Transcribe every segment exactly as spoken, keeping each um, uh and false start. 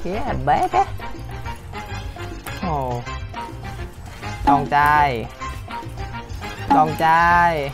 Yeah, baby. Ồ. Oh. Con trai. Con trai.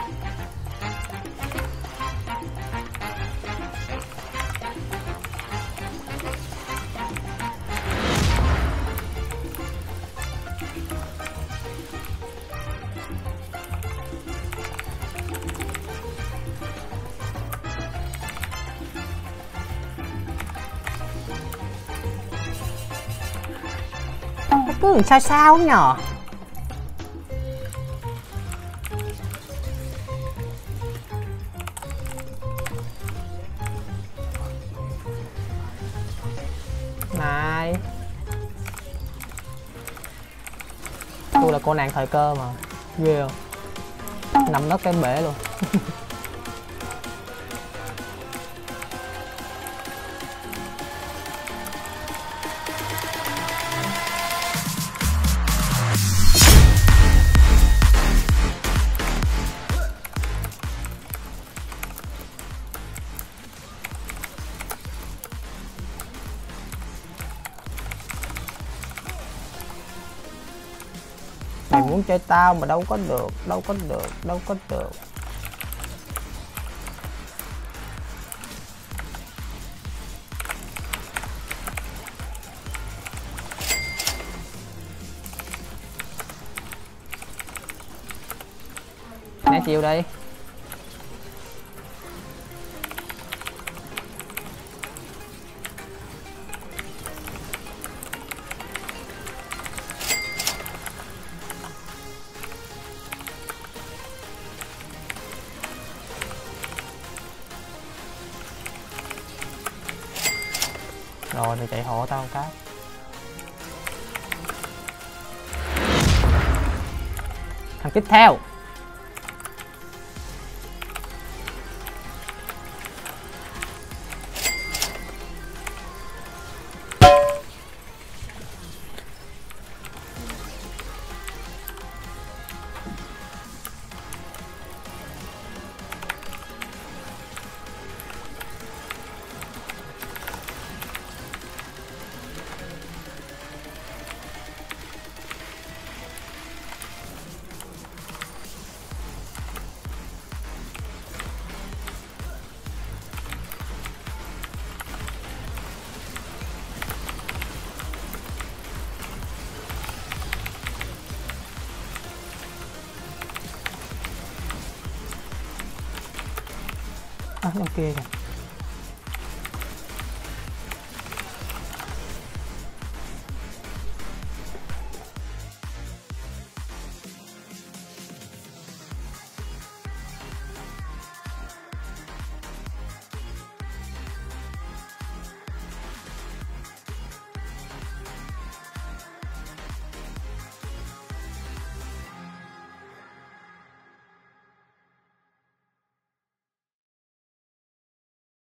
Cứ sao sao nhờ. Này, tôi là cô nàng thời cơ mà. Ghê không? Nằm đất cái bể luôn. Mày muốn chơi tao mà đâu có được, đâu có được, đâu có được. Né chiều đi. Rồi thì chạy hộ tao một cái. Thằng tiếp theo. À, nó kia kìa.